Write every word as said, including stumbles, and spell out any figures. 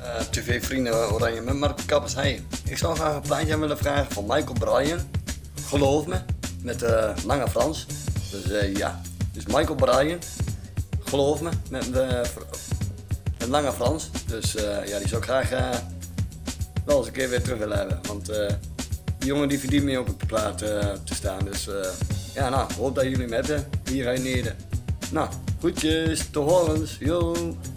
Uh, tv-vrienden Oranje met Marco Kappers. Hey, ik zou graag een plaatje willen vragen van Michael Bryan. Geloof me, met uh, Lange Frans. Dus uh, ja, dus Michael Bryan. Geloof me, met, uh, met Lange Frans. Dus uh, ja, die zou ik graag uh, wel eens een keer weer terug willen hebben. Want uh, die jongen die verdient mee op het plaat uh, te staan. Dus uh, ja, nou, hoop dat jullie hem hebben hier in Neder. Nou, groetjes, tot horens, yo.